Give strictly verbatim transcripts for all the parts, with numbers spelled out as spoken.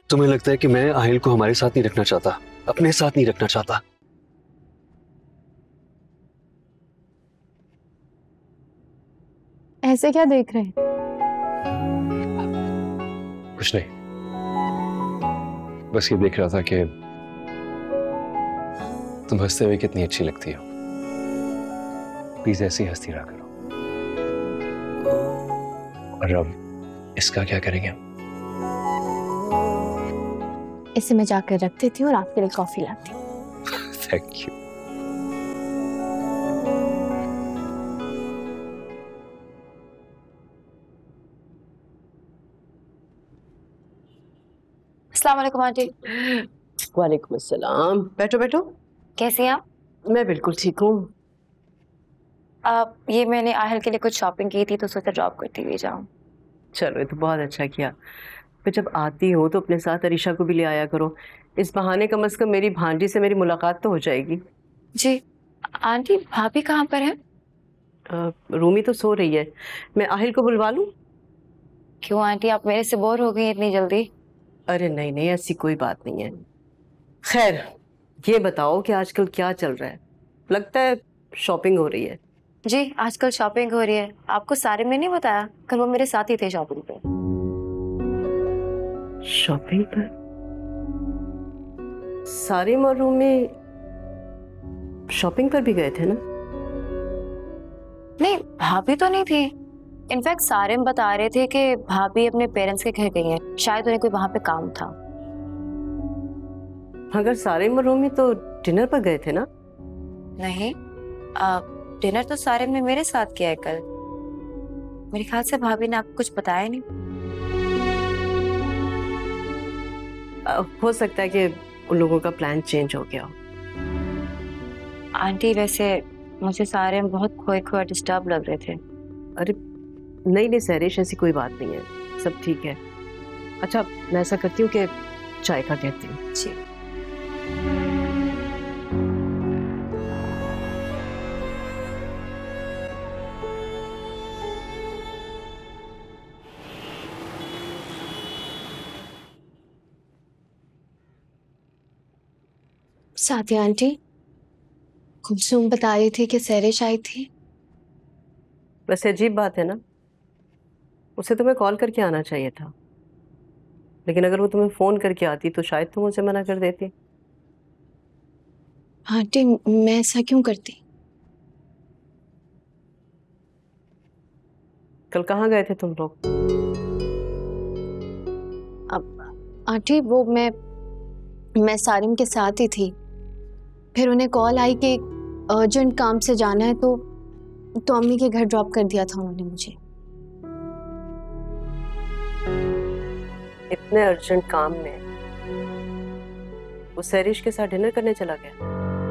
तुम्हें लगता है कि मैं आहिल को हमारे साथ नहीं रखना चाहता, अपने साथ नहीं रखना चाहता? ऐसे क्या देख रहे हैं? कुछ नहीं, बस ये देख रहा था कि तुम हंसते हुए कितनी अच्छी लगती हो। प्लीज ऐसी हंसती रहा करो। और अब इसका क्या करेंगे? इसे मैं जाकर रख देती हूँ और आपके लिए कॉफी लाती हूँ। Thank you. अस्सलाम वालेकुम आंटी। वालेकुम अस्सलाम। बैठो बैठो। कैसी हैं आप? मैं बिल्कुल ठीक हूँ। आप ये मैंने आहिल के लिए कुछ शॉपिंग की थी तो सोचा ड्रॉप करती हुई जाऊँ। चलो, ये तो बहुत अच्छा किया। फिर जब आती हो तो अपने साथ अरीशा को भी ले आया करो। इस बहाने कम से कम मेरी भांजी से मेरी मुलाकात तो हो जाएगी। जी आंटी, भाभी कहाँ पर है? आ, रूमी तो सो रही है। मैं आहिल को बुलवा लूँ? क्यों आंटी, आप मेरे से बोर हो गई इतनी जल्दी? अरे नहीं नहीं, ऐसी कोई बात नहीं है। खैर, ये बताओ कि आजकल क्या चल रहा है? लगता है शॉपिंग हो रही है। जी आजकल शॉपिंग हो रही है। आपको सारिम ने नहीं बताया? कल वो मेरे साथ ही थे शॉपिंग पे। शॉपिंग पर? सारिम और रूमी शॉपिंग पर भी गए थे ना? नहीं, भाभी तो नहीं थी। इनफैक्ट सारिम बता रहे थे कि भाभी अपने पेरेंट्स के घर गई हैं, शायद उन्हें कोई वहां पे काम था। अगर सारिम और रूमी तो डिनर पर गए थे ना? नहीं, आ, डिनर तो सारिम ने मेरे साथ किया है कल। मेरे ख्याल से भाभी ने आपको कुछ बताया नहीं। आ, हो सकता है कि उन लोगों का प्लान चेंज हो गया हो। आंटी वैसे मुझे सारिम बहुत खोए खोए डिस्टर्ब लग रहे थे। अरे नहीं नहीं सहरिश, ऐसी कोई बात नहीं है, सब ठीक है। अच्छा, मैं ऐसा करती हूँ कि चाय का कहती हूँ। जी। साथिया आंटी, कुलसुम बता रही थी कि सहरिश आई थी। वैसे अजीब बात है ना, उसे तुम्हें कॉल करके आना चाहिए था। लेकिन अगर वो तुम्हें फोन करके आती तो शायद तुम उसे मना कर देती। आंटी मैं ऐसा क्यों करती? कल कहाँ गए थे तुम लोग? अब आंटी वो मैं मैं सारिम के साथ ही थी। फिर उन्हें कॉल आई कि अर्जेंट काम से जाना है, तो तो अम्मी के घर ड्रॉप कर दिया था उन्होंने मुझे। इतने अर्जेंट काम में वो सहरिश के साथ डिनर करने चला गया?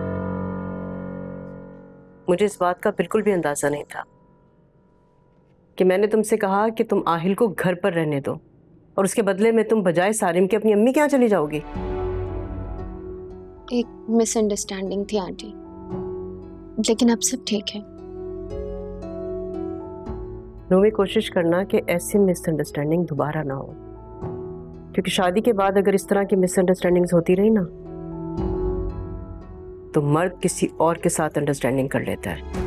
मुझे इस बात का बिल्कुल भी अंदाजा नहीं था कि मैंने तुमसे कहा कि तुम आहिल को घर पर रहने दो और उसके बदले में तुम बजाय सारिम के अपनी अम्मी के यहाँ चली जाओगी। एक मिसअंडरस्टैंडिंग थी आंटी, लेकिन अब सब ठीक है। रूमी, कोशिश करना कि ऐसी मिसअंडरस्टैंडिंग दोबारा ना हो, क्योंकि शादी के बाद अगर इस तरह की मिसअंडरस्टैंडिंग्स होती रही ना तो मर्द किसी और के साथ अंडरस्टैंडिंग कर लेता है।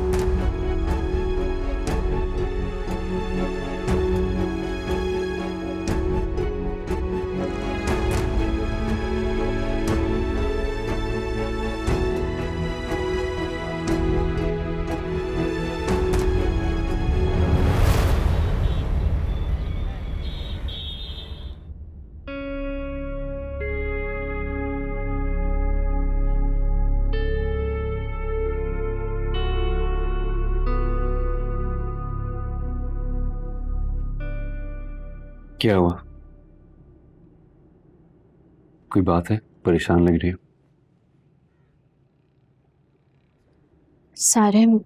क्या हुआ? कोई बात है? परेशान लग रही हो। सारिम,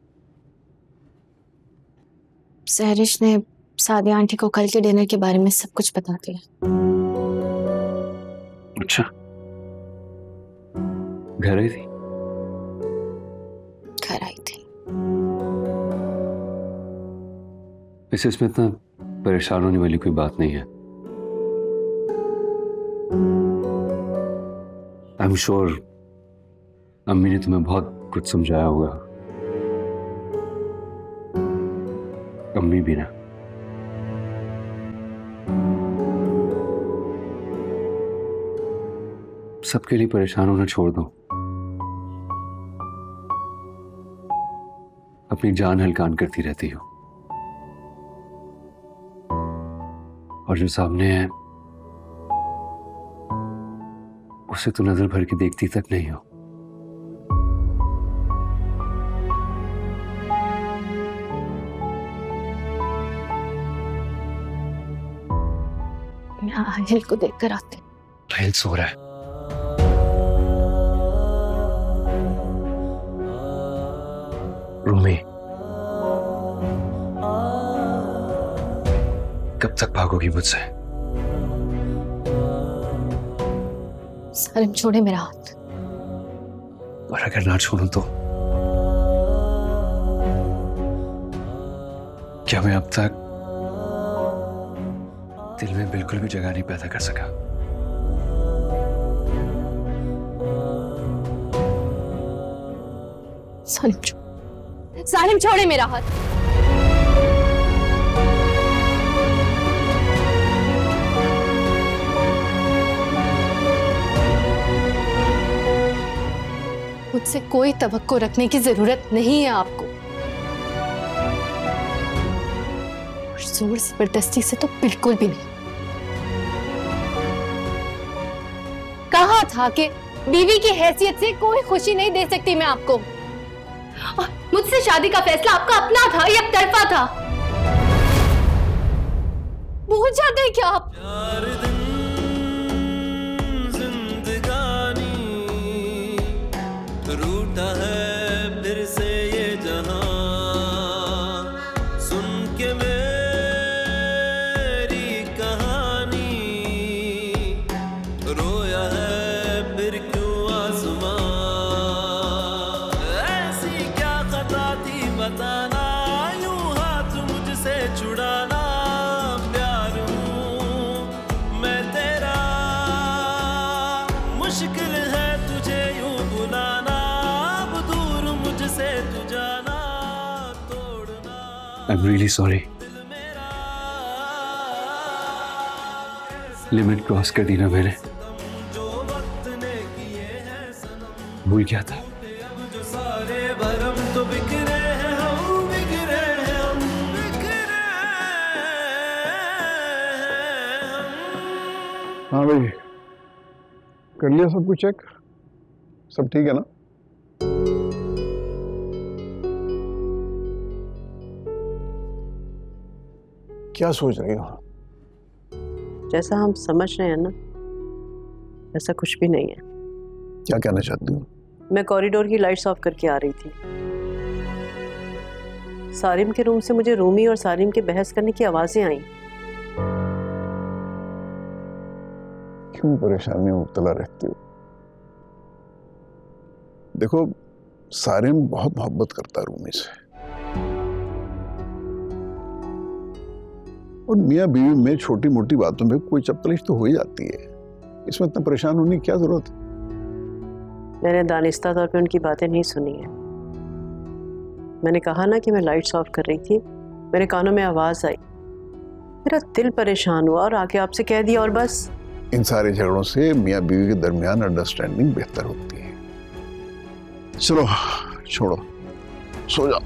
सहरिश ने सादिया आंटी को कल के डिनर के बारे में सब कुछ बता दिया। अच्छा, घर आई थी? घर आई थी। वैसे इसमें इतना परेशान होने वाली कोई बात नहीं है। I'm sure अम्मी ने तुम्हें बहुत कुछ समझाया होगा। अम्मी भी ना। सबके लिए परेशान होना छोड़ दो, अपनी जान हल्कान करती रहती हो, और जो सामने है उसे तो नजर भर के देखती तक नहीं हो। मैं आहिल को देखकर आती हूँ। आहिल सो रहा है। रूमी, कब तक भागोगी मुझसे? सारिम छोड़े मेरा हाथ। और अगर ना छोड़ूं तो क्या मैं अब तक दिल में बिल्कुल भी जगह नहीं पैदा कर सका? सारिम छोड़, सारिम छोड़े मेरा हाथ। मुझसे कोई तवक्को रखने की जरूरत नहीं है आपको, और जोर जबरदस्ती से तो बिल्कुल भी नहीं। कहा था कि बीवी की हैसियत से कोई खुशी नहीं दे सकती मैं आपको, और मुझसे शादी का फैसला आपका अपना था या एकतरफा था? भूल जाते हैं क्या आप? रूठा है फिर से ये जहां, सुन के मेरी कहानी, रोया है फिर क्यों आसमां, ऐसी क्या खता थी बताना, यूं हाथ मुझसे छुड़ाना, प्यार हूं मैं तेरा, मुश्किल है तुझे यूं बुलाना, I'm really sorry. Limit cross कर दी ना मैंने। भूल गया था। हाँ भाई, कर लिया सब कुछ चेक? सब ठीक है ना? क्या सोच रही हो? जैसा हम समझ रहे हैं ना, ऐसा कुछ भी नहीं है। क्या कहना चाहती हो? मैं कॉरिडोर की लाइट्स ऑफ करके आ रही थी। सारिम के रूम से मुझे रूमी और सारिम के बहस करने की आवाजें आई। क्यों परेशानी में मुब्तला रहती हो? देखो, सारिम बहुत मोहब्बत करता है रूमी से, और मियाँ बीवी में छोटी मोटी बातों में कोई चपतलिश तो हो ही जाती है। इसमें इतना परेशान होने की क्या जरूरत है? मैंने दानिस्ता तौर पे उनकी बातें नहीं सुनी है। मैंने कहा ना कि मैं लाइट्स ऑफ कर रही थी, मेरे कानों में आवाज आई, मेरा दिल परेशान हुआ और आके आपसे कह दिया, और बस। इन सारे झगड़ों से मियाँ बीवी के दरमियान अंडरस्टैंडिंग बेहतर होती है। चलो छोड़ो, सो जाओ।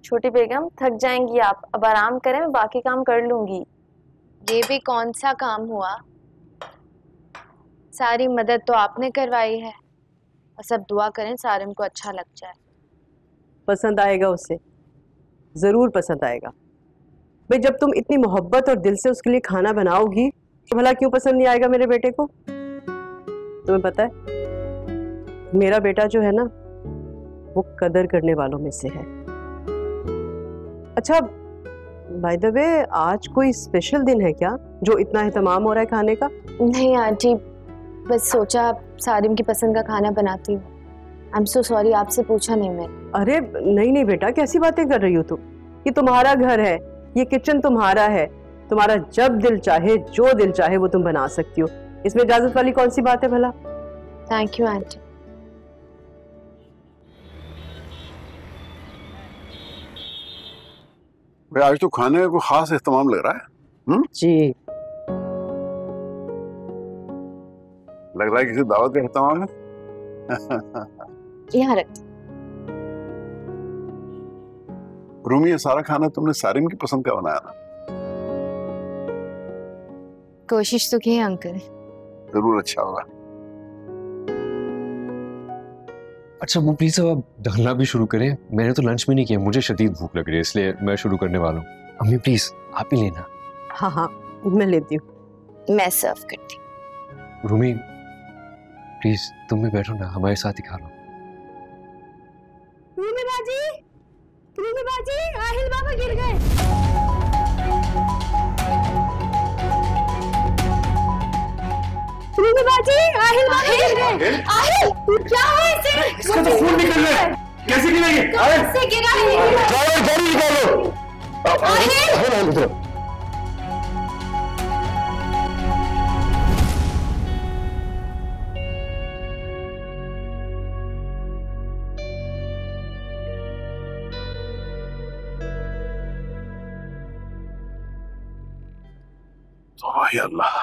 छोटी बेगम थक जाएंगी आप, अब आराम करें, मैं बाकी काम कर लूंगी। ये भी कौन सा काम हुआ? सारी मदद तो आपने करवाई है, और सब दुआ करें सारिम को अच्छा लग जाए। पसंद आएगा उसे, जरूर पसंद आएगा। भाई जब तुम इतनी मोहब्बत और दिल से उसके लिए खाना बनाओगी तो भला क्यों पसंद नहीं आएगा मेरे बेटे को? तुम्हें पता है मेरा बेटा जो है ना वो कदर करने वालों में से है। अच्छा बाय द वे आज कोई स्पेशल दिन है क्या जो इतना एहतमाम हो रहा है खाने का? नहीं आंटी, बस सोचा सारिम की पसंद का खाना बनाती हूँ। आई एम सो सॉरी, आपसे पूछा नहीं मैंने। अरे नहीं नहीं बेटा, कैसी बातें कर रही हो तुम? ये तुम्हारा घर है, ये किचन तुम्हारा है, तुम्हारा जब दिल चाहे जो दिल चाहे वो तुम बना सकती हो। इसमें इजाजत वाली कौन सी बात है भला? Thank you aunty. भाई आज तो खाने को खास एहतमाम लग रहा है। हम्म जी लग रहा है किसी दावत का एहतमाम है। यहाँ रख। रूमी ये सारा खाना तुमने सारिम की पसंद का बनाया ना? कोशिश तो की है अंकल। जरूर अच्छा होगा। अच्छा वो प्लीज अब आप ढलना भी शुरू करें। मैंने तो लंच भी नहीं किया, मुझे शदीद भूख लग रही है, इसलिए मैं शुरू करने वाला हूँ। अम्मी प्लीज आप ही लेना। हाँ हाँ मैं लेती हूँ। मैं सर्व करती हूँ। रूमी प्लीज तुम भी बैठो ना, हमारे साथ ही खा लो। रूमी बाजी, रूमी बाजी, आहिल बाबा गिर गए। रूमी बाजी, आहिल बाबा गिर गए। आहिल क्या हुआ इसे? इसका तो खून निकल रहा है, कैसे गिरेंगे? कैसे गिरा है? जाओ जल्दी निकालो। आहिल तो अल्लाह,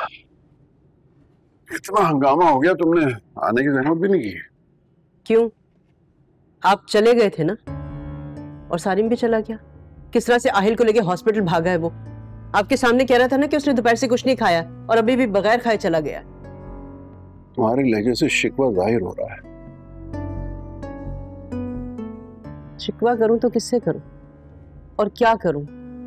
इतना हंगामा हो गया, तुमने आने की जहमत भी नहीं की। क्यों? आप चले गए थे ना, और सारिम भी चला गया। किस तरह से आहिल को लेके हॉस्पिटल भागा है वो? आपके सामने कह रहा था ना कि उसने दोपहर से कुछ नहीं खाया और अभी भी बगैर खाए चला गया। तुम्हारे लहजे से शिकवा जाहिर हो रहा है। शिकवा करूं तो किससे करूं और क्या करूं?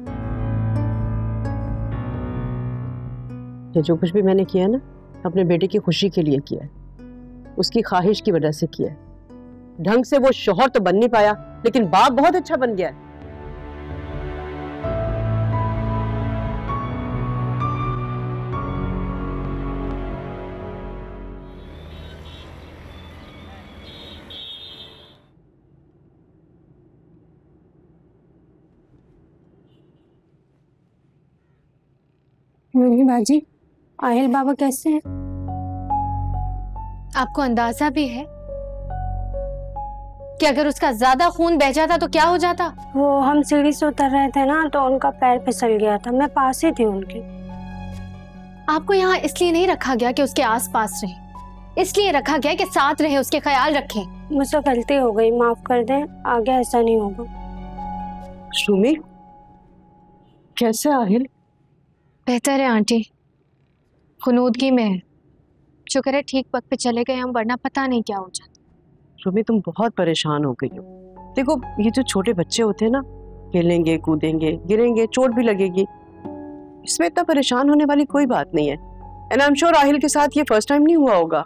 ये जो कुछ भी मैंने किया है ना, अपने बेटे की खुशी के लिए किया है, उसकी ख्वाहिश की वजह से किया है। ढंग से वो शोहर तो बन नहीं पाया, लेकिन बाप बहुत अच्छा बन गया है। रूमी बाजी, आहिल बाबा कैसे हैं? आपको अंदाजा भी है कि अगर उसका ज्यादा खून बह जाता तो क्या हो जाता? वो हम सीढ़ी से उतर रहे थे ना, तो उनका पैर फिसल गया था, मैं पास ही थी उनके। आपको यहाँ इसलिए नहीं रखा गया कि उसके आसपास रहे, इसलिए रखा गया कि साथ रहे, उसके ख्याल रखें। मुझसे गलती हो गई, माफ कर दें, आगे ऐसा नहीं होगा। सुमी कैसे आहिल? बेहतर है आंटी, खुनूदगी में है। शुक्र है ठीक वक्त पे चले गए हम, वरना पता नहीं क्या हो जाता। सुमी तुम बहुत परेशान हो गई हो। देखो ये जो छोटे बच्चे होते हैं ना, खेलेंगे कूदेंगे गिरेंगे, चोट भी लगेगी, इसमें इतना परेशान होने वाली कोई बात नहीं है। And I am sure Aahil के साथ ये फर्स्ट टाइम नहीं हुआ होगा।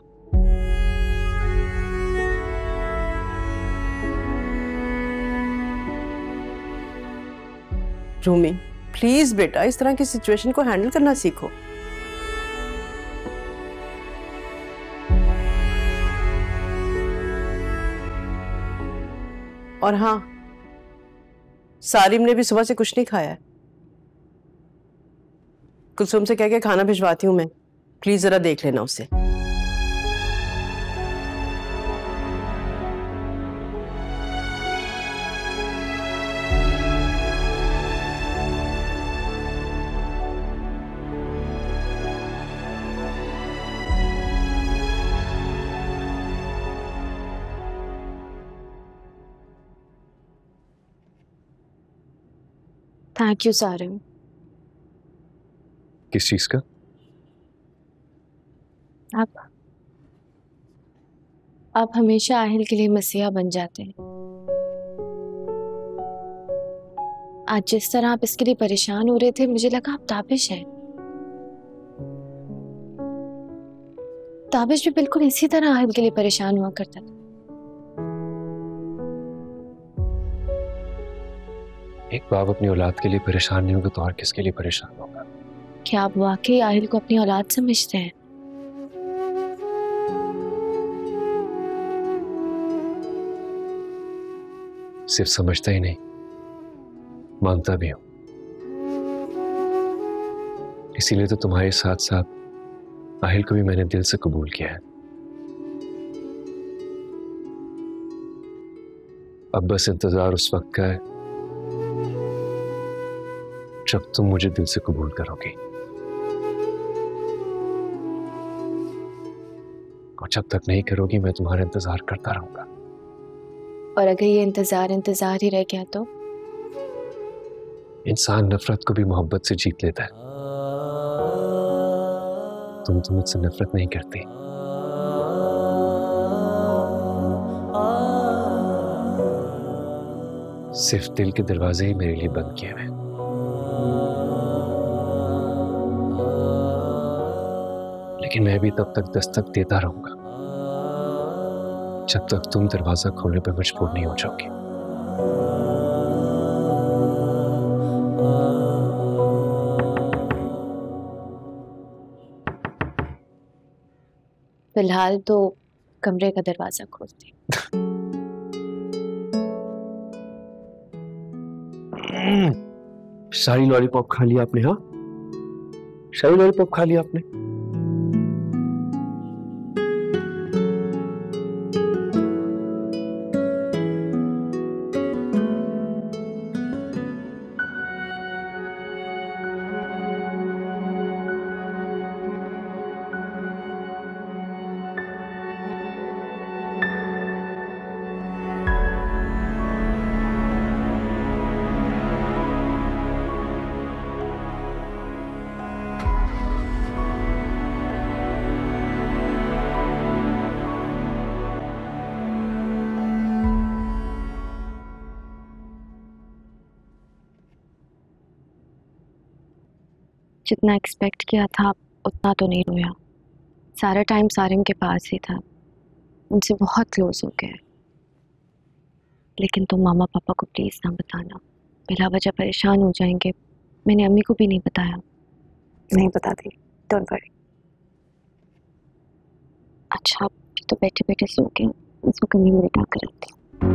रूमी प्लीज बेटा, इस तरह की सिचुएशन को हैंडल करना सीखो। और हाँ, सारिम ने भी सुबह से कुछ नहीं खाया है। कुलसुम से कह के खाना भिजवाती हूँ मैं, प्लीज जरा देख लेना उसे। Thank you Sarim. किस चीज का? आप आप हमेशा आहिल के लिए मसीहा बन जाते हैं। आज जिस तरह आप इसके लिए परेशान हो रहे थे, मुझे लगा आप ताबिश हैं। ताबिश भी बिल्कुल इसी तरह आहिल के लिए परेशान हुआ करता था। एक बाप अपनी औलाद के लिए परेशान नहीं होगा तो और किसके लिए परेशान होगा? क्या आप वाकई आहिल को अपनी औलाद समझते हैं? सिर्फ समझता ही नहीं, मानता भी हूं। इसीलिए तो तुम्हारे साथ साथ आहिल को भी मैंने दिल से कबूल किया है। अब बस इंतजार उस वक्त का है जब तुम मुझे दिल से कबूल करोगी, और जब तक नहीं करोगी मैं तुम्हारा इंतजार करता रहूंगा। और अगर ये इंतजार इंतजार ही रह गया तो? इंसान नफरत को भी मोहब्बत से जीत लेता है। तुम तो मुझसे नफरत नहीं करती। सिर्फ दिल के दरवाजे ही मेरे लिए बंद किए हुए। लेकिन मैं भी तब तक दस्तक देता रहूंगा जब तक तुम दरवाजा खोलने पर मजबूर नहीं हो जाओगी। फिलहाल तो कमरे का दरवाजा खोलती। सारी लॉलीपॉप खा लिया आपने? हाँ, सारी लॉलीपॉप खा लिया आपने? जितना एक्सपेक्ट किया था उतना तो नहीं रोया। सारा टाइम सारिम के पास ही था, उनसे बहुत क्लोज हो गए। लेकिन तुम मामा पापा को प्लीज़ ना बताना, बिला वजह परेशान हो जाएंगे। मैंने अम्मी को भी नहीं बताया। नहीं बताती, डोंट वरी। अच्छा, तो बैठे बैठे सो के उसको कमी में बिठा कर रखती।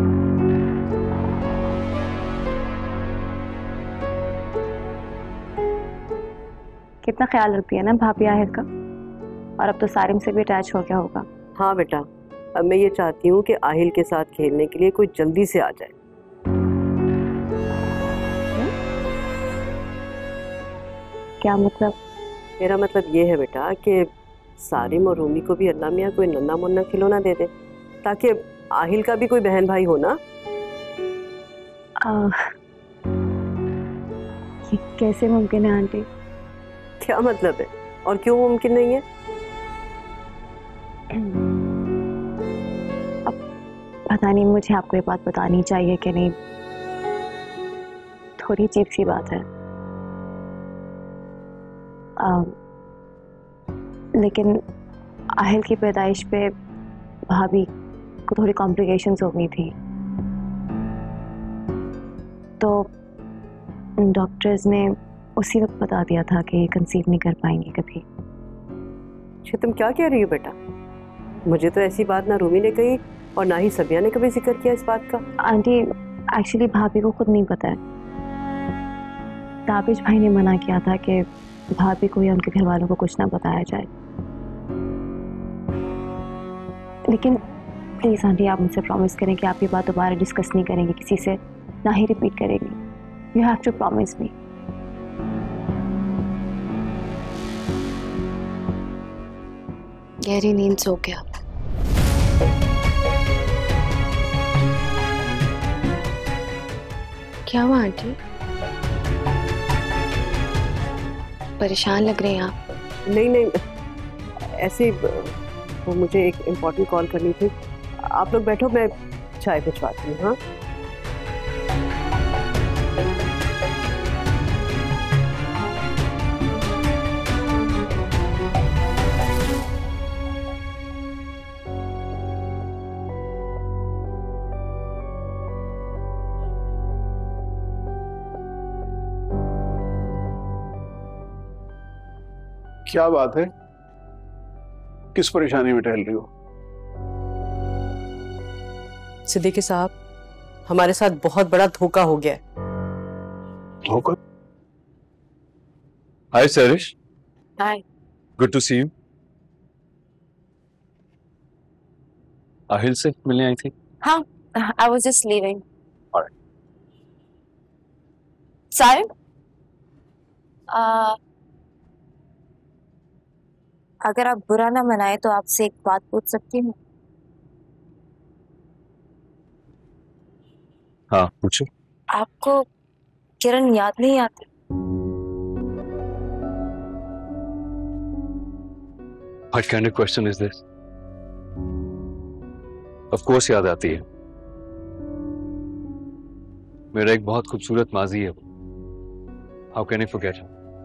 कितना ख्याल रखती है ना भाभी आहिर का, और अब तो सारिम से भी अटैच हो गया होगा। हाँ बेटा, अब मैं ये चाहती हूँ कि आहिल के साथ खेलने के लिए कोई जल्दी से आ जाए। क्या मतलब? मेरा मतलब ये है बेटा कि सारिम और रूमी को भी अल्लाह मियाँ कोई नन्ना मुन्ना खिलौना दे दे, ताकि आहिल का भी कोई बहन भाई हो ना। आ, ये कैसे मुमकिन है आंटी? क्या मतलब है, और क्यों मुमकिन नहीं है? अब पता नहीं मुझे आपको ये बात बतानी चाहिए कि नहीं, थोड़ी अजीब सी बात है। आ, लेकिन आहिल की पैदाइश पे भाभी को थोड़ी कॉम्प्लिकेशंस हो गई थी, तो डॉक्टर्स ने उसी वक्त बता दिया था कि कंसीव नहीं कर पाएंगे कभी। अच्छा, तुम क्या कह रही हो बेटा? मुझे तो ऐसी बात ना रूमी ने कही और ना ही सबिया ने कभी जिक्र किया इस बात का। आंटी, एक्चुअली भाभी को खुद नहीं पता है। ताबिश भाई ने मना किया था कि भाभी को या उनके घर वालों को कुछ ना बताया जाए। लेकिन प्लीज़ आंटी, आप मुझसे प्रॉमिस करें कि आप ये बात दोबारा डिस्कस नहीं करेंगे किसी से, ना ही रिपीट करेंगे। You have to promise me. गहरी नींद सो गया। क्या हुआ आंटी? परेशान लग रहे हैं आप। नहीं नहीं, ऐसे वो मुझे एक इम्पोर्टेंट कॉल करनी थी। आप लोग बैठो, मैं चाय भिजवाती हूँ। हाँ, क्या बात है, किस परेशानी में टहल रही हो? सिद्दीकी साहब, हमारे साथ बहुत बड़ा धोखा हो गया है। धोखा? Hi Sarish. Hi. Good to see you. Aahil से मिलने आई थी? हाँ, I was just leaving. Alright. साहिब, आ, अगर आप बुरा ना मनाए तो आपसे एक बात पूछ सकती हूँ? हाँ पूछो। आपको किरण याद नहीं आती? What kind of question is this? Of course याद आती है। मेरा एक बहुत खूबसूरत माजी है। How can I forget her?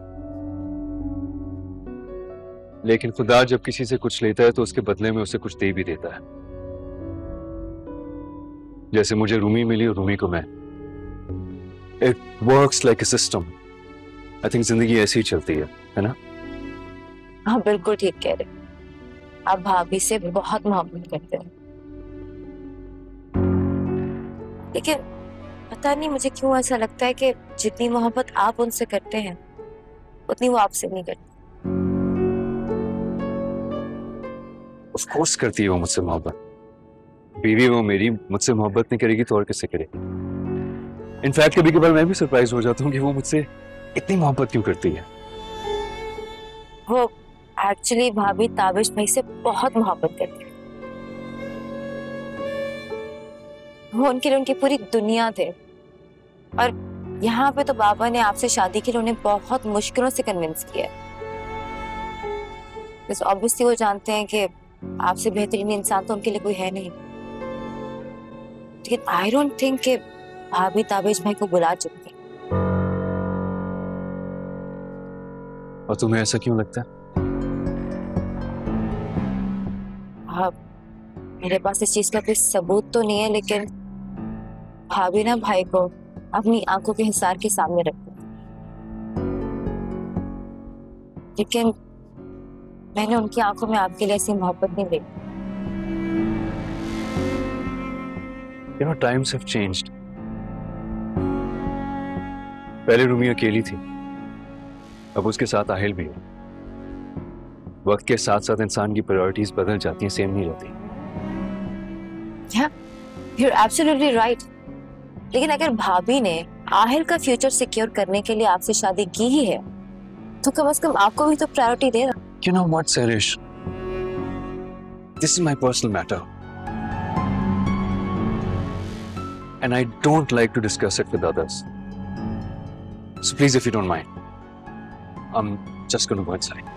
लेकिन खुदा जब किसी से कुछ लेता है तो उसके बदले में उसे कुछ दे भी देता है। जैसे मुझे रूमी मिली और रूमी को मैं। It works like a system. I think जिंदगी ऐसी ही चलती है, है ना? हाँ बिल्कुल ठीक कह रहे। आप भाभी से बहुत मोहब्बत करते हैं, लेकिन पता नहीं मुझे क्यों ऐसा लगता है कि जितनी मोहब्बत आप उनसे करते हैं उतनी वो आपसे नहीं करती। Of course करती है वो मुझसे मोहब्बत। बीवी वो मेरी, मुझसे मोहब्बत नहीं करेगी तो और किससे करेगी? इनफैक्ट कभी कभार मैं भी सरप्राइज हो जाता हूँ कि वो मुझसे इतनी मोहब्बत क्यों करती है। वो एक्चुअली भाभी ताबिश भाई से बहुत मोहब्बत करती है। वो उनके लिए उनकी पूरी दुनिया थे, और यहाँ पे तो बाबा ने आपसे शादी के लिए उन्हें बहुत मुश्किलों से कन्विंस किया। ऑब्वियसली वो जानते हैं कि आपसे बेहतरीन इंसान तो उनके लिए कोई है नहीं, लेकिन आई डोंट थिंक कि भाभी ताबिश भाई को बुला चुकी। और तुम्हें ऐसा क्यों लगता है? हाँ, मेरे पास इस चीज का कोई सबूत तो नहीं है, लेकिन भाभी ना भाई को अपनी आंखों के हिसार के सामने रखती, लेकिन मैंने उनकी आंखों में आपके लिए ऐसी मोहब्बत नहीं देखी। You know, times have changed. पहले रूमी अकेली थी, अब उसके साथ आहिल भी है। वक्त के साथ साथ इंसान की प्रायोरिटीज बदल जाती हैं, सेम नहीं रहती। Yeah, you're absolutely right. लेकिन अगर भाभी ने आहिल का फ्यूचर सिक्योर करने के लिए आपसे शादी की ही है, तो कम से कम आपको भी तो प्रायोरिटी देगा। You know what, Sarish? This is my personal matter. And I don't like to discuss it with others. So please, if you don't mind, I'm just going to go inside.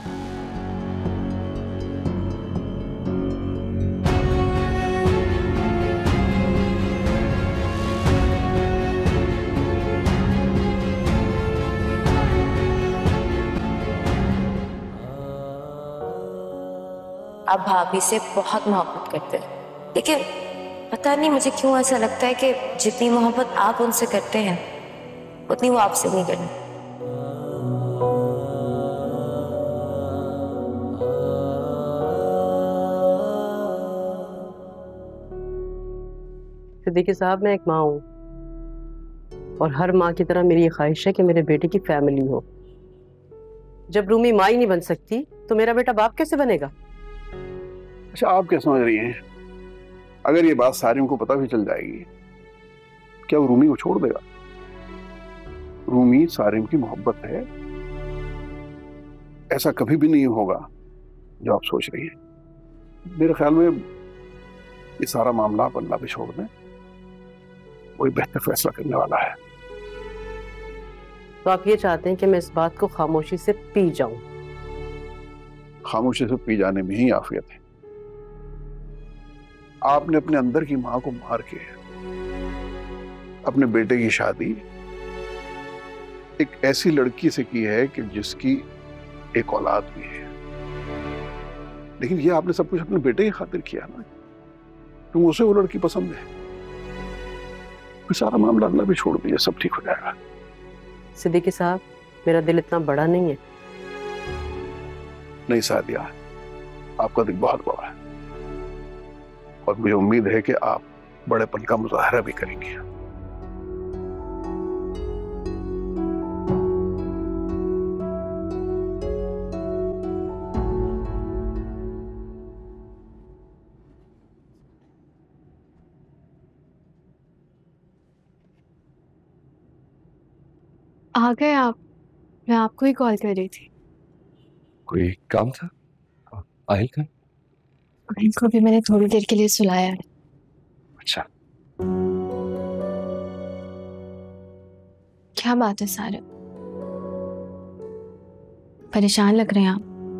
आप भाभी से बहुत मोहब्बत करते हैं, लेकिन पता नहीं मुझे क्यों ऐसा लगता है कि जितनी मोहब्बत आप उनसे करते हैं उतनी वो आपसे नहीं करती। सिद्दीकी साहब, मैं एक माँ हूँ, और हर माँ की तरह मेरी ये ख्वाहिश है कि मेरे बेटे की फैमिली हो। जब रूमी माँ ही नहीं बन सकती तो मेरा बेटा बाप कैसे बनेगा? अच्छा, आप क्या समझ रही हैं? अगर ये बात सारिम को पता भी चल जाएगी, क्या वो रूमी को छोड़ देगा? रूमी सारिम की मोहब्बत है, ऐसा कभी भी नहीं होगा जो आप सोच रही हैं। मेरे ख्याल में ये सारा मामला आप अल्लाह पे छोड़ दें, वही बेहतर फैसला करने वाला है। तो आप ये चाहते हैं कि मैं इस बात को खामोशी से पी जाऊं? खामोशी से पी जाने में ही आफियत है। आपने अपने अंदर की मां को मार के अपने बेटे की शादी एक ऐसी लड़की से की है कि जिसकी एक औलाद भी है, लेकिन ये आपने सब कुछ अपने बेटे की खातिर किया ना। तुम उसे वो लड़की पसंद है, फिर सारा मामला अल्लाह भी छोड़ दिया, सब ठीक हो जाएगा। सिद्दीकी साहब, मेरा दिल इतना बड़ा नहीं है। नहीं सादिया, आपका दिल बहुत बड़ा है और मुझे उम्मीद है कि आप बड़ेपन का मुजाहरा भी करेंगे। आ गए आप? मैं आपको ही कॉल कर रही थी। कोई काम था आहिल का? आहिल को भी मैंने थोड़ी देर के लिए सुलाया है। अच्छा, क्या बात है सारे, परेशान लग रहे हैं आप?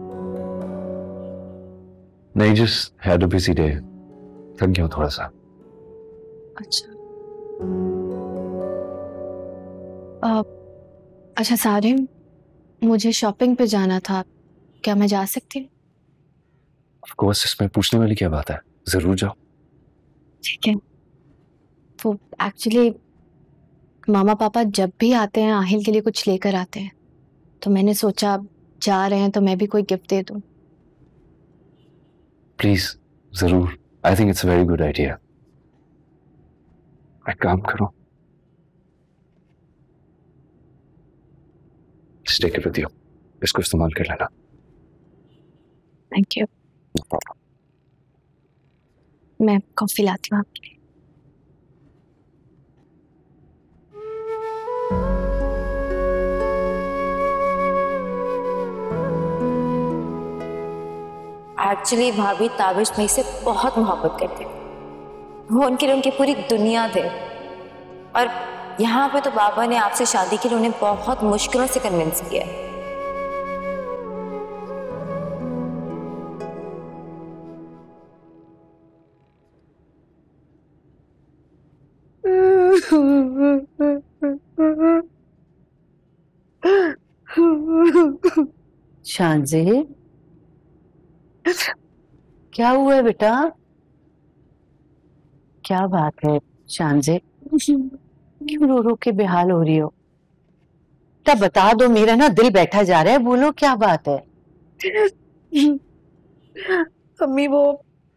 नहीं, just had a busy day, थक गया हूं थोड़ा सा। अच्छा आ, अच्छा सारिम, मुझे शॉपिंग पे जाना था, क्या मैं जा सकती हूँ? ऑफ कोर्स, इसमें पूछने वाली क्या बात है, जरूर जाओ। ठीक है। वो एक्चुअली मामा पापा जब भी आते हैं आहिल के लिए कुछ लेकर आते हैं, तो मैंने सोचा जा रहे हैं तो मैं भी कोई गिफ्ट दे दूं। प्लीज, जरूर, I think it's a very good idea. एक काम करो, टेक इट विद यू, इसको इस्तेमाल कर लेना। Thank you. मैं कॉफी लाती हूँ आपके लिए। एक्चुअली भाभी ताबिश मई से बहुत मोहब्बत करते थे, वो उनके लिए उनकी पूरी दुनिया थे। और यहाँ पे तो बाबा ने आपसे शादी के लिए उन्हें बहुत मुश्किलों से कन्विंस किया। शांजे, क्या हुआ है बेटा? क्या बात है शांजे, क्यों रो रो के बेहाल हो रही हो? तब बता दो, मेरा ना दिल बैठा जा रहा है, बोलो क्या बात है? अम्मी, वो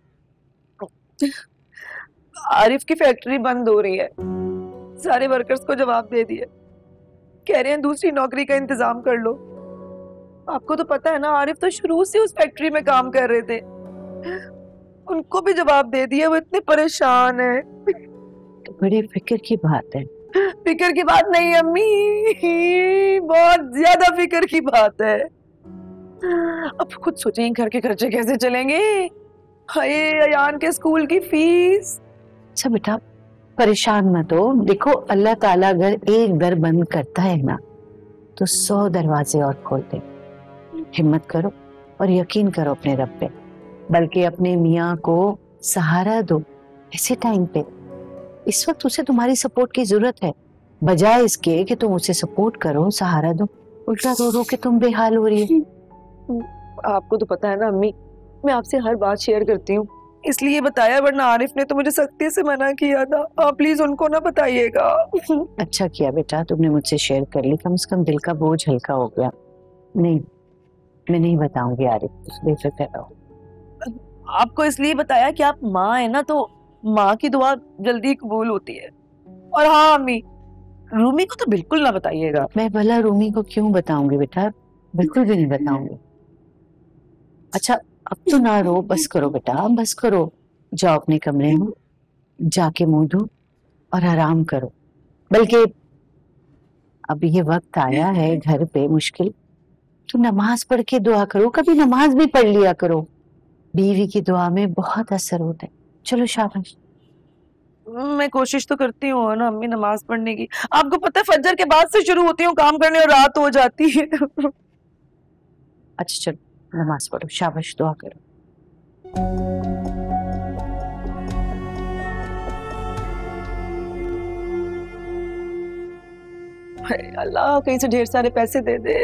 आरिफ की फैक्ट्री बंद हो रही है, सारे वर्कर्स को जवाब दे दिए, कह रहे हैं दूसरी नौकरी का इंतजाम कर लो। आपको तो पता है ना, आरिफ तो शुरू से उस फैक्ट्री में काम कर रहे थे, उनको भी जवाब दे दिया। वो इतने परेशान है। तो बड़ी फिक्र की बात है। फिक्र की बात नहीं अम्मी, बहुत ज्यादा फिक्र की बात है। अब खुद सोचिए घर के खर्चे कैसे चलेंगे, हाय अयान के स्कूल की फीस। अच्छा बेटा, परेशान मत हो, देखो अल्लाह ताला अगर एक दर बंद करता है ना तो सौ दरवाजे और खोलते। हिम्मत करो और यकीन करो अपने रब पे, बल्कि अपने मियाँ को सहारा दो ऐसे टाइम पे। इस वक्त उसे तुम्हारी सपोर्ट की जरूरत है, बजाय इसके कि तुम उसे सपोर्ट करो, सहारा दो, उल्टा रो रो के तुम बेहाल हो रही है। आपको तो पता है ना अम्मी, मैं आपसे हर बात शेयर करती हूँ, इसलिए बताया, वरना आरिफ ने तो मुझे सख्ती से मना किया था। आप प्लीज उनको ना बताइएगा। अच्छा किया बेटा, तुमने मुझसे शेयर कर ली, कम से कम दिल का बोझ हल्का हो गया। नहीं, मैं नहीं बताऊंगी आरिफ, बेफिक्र रहो। आपको इसलिए बताया कि आप माँ है ना, तो माँ की दुआ जल्दी कबूल होती है। और हाँ अम्मी, रूमी को तो बिल्कुल ना बताइएगा। मैं भला रूमी को क्यों बताऊंगी बेटा, बिल्कुल भी नहीं बताऊंगी। अच्छा अब तो ना रो, बस करो बेटा, बस करो, जाओ अपने कमरे में जाके मुंह धो और आराम करो। बल्कि अब ये वक्त आया है घर पे मुश्किल, तो नमाज पढ़ के दुआ करो, कभी नमाज भी पढ़ लिया करो, बीवी की दुआ में बहुत असर होता है। चलो शाबाश। मैं कोशिश तो करती हूँ ना अम्मी नमाज पढ़ने की। आपको पता है फजर के बाद से शुरू होती हूँ काम करने और रात हो जाती है। अच्छा चलो नमाज पढ़ो, शाबाश, दुआ करो। अल्लाह कहीं से ढेर सारे पैसे दे दे।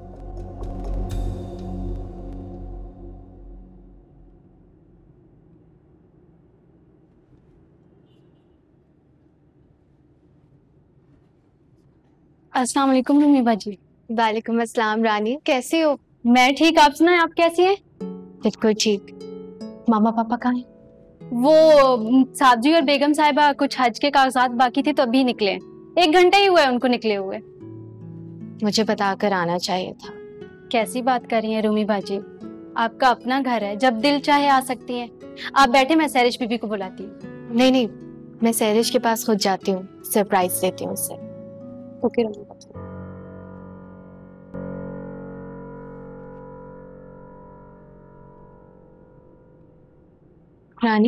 अस्सलाम वालेकुम रूमी बाजी। वालेकुम अस्सलाम रानी, कैसे हो? मैं ठीक, आप सुनाएं आप कैसी हैं? बिल्कुल ठीक। मामा पापा कहाँ हैं? वो साहब जी और बेगम साहिबा कुछ हज के कागजात बाकी थे तो अभी निकले, एक घंटा ही हुआ है उनको निकले हुए। मुझे बता कर आना चाहिए था। कैसी बात कर रही हैं रूमी बाजी, आपका अपना घर है, जब दिल चाहे आ सकती हैं। आप बैठे, मैं सैरिश बीबी को बुलाती हूँ। नहीं नहीं, मैं सैरिश के पास खुद जाती हूँ, सरप्राइज देती हूँ उससे। ओके रूमी बाजी। रानी,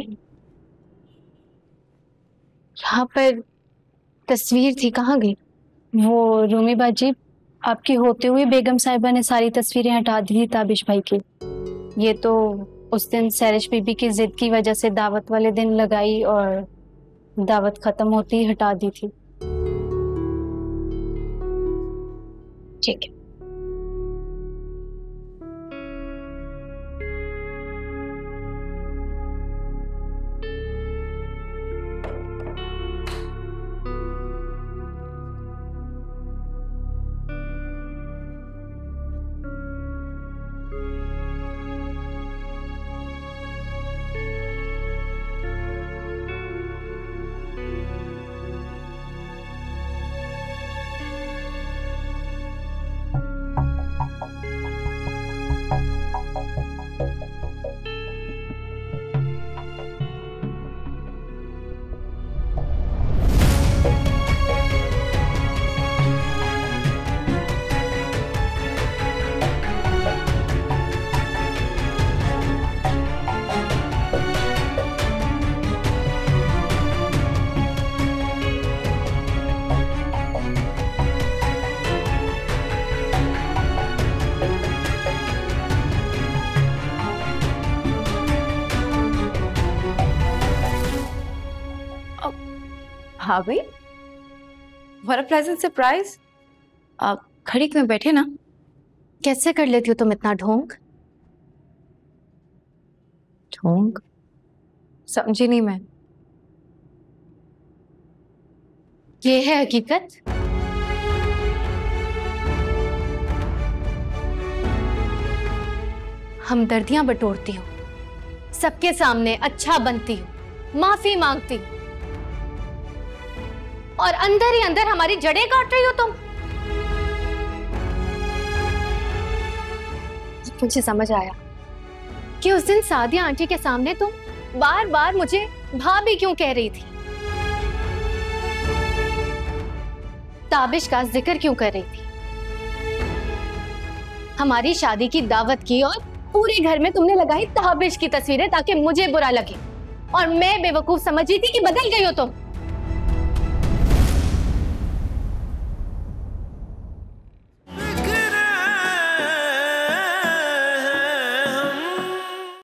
यहाँ पर तस्वीर थी, कहाँ गई? वो रूमी बाजी, आपकी होते हुए बेगम साहिबा ने सारी तस्वीरें हटा दी थी ताबिश भाई की। ये तो उस दिन सैरिश बीबी की जिद की वजह से दावत वाले दिन लगाई और दावत खत्म होती ही हटा दी थी। ठीक है। हाँ भाई, what a pleasant surprise। आप खड़ी क्यों बैठे ना? कैसे कर लेती हो तुम इतना ढोंग? ढोंग? समझी नहीं मैं। ये है हकीकत। हमदर्दियां बटोरती हूँ, सबके सामने अच्छा बनती हूँ, माफी मांगती हूँ, और अंदर ही अंदर हमारी जड़ें काट रही हो तुम। मुझे समझ आया कि उस दिन सादिया आंटी के सामने तुम बार बार मुझे भाभी क्यों कह रही थी, ताबिश का जिक्र क्यों कर रही थी। हमारी शादी की दावत की और पूरे घर में तुमने लगाई ताबिश की तस्वीरें ताकि मुझे बुरा लगे, और मैं बेवकूफ समझ रही थी कि बदल गई हो तुम।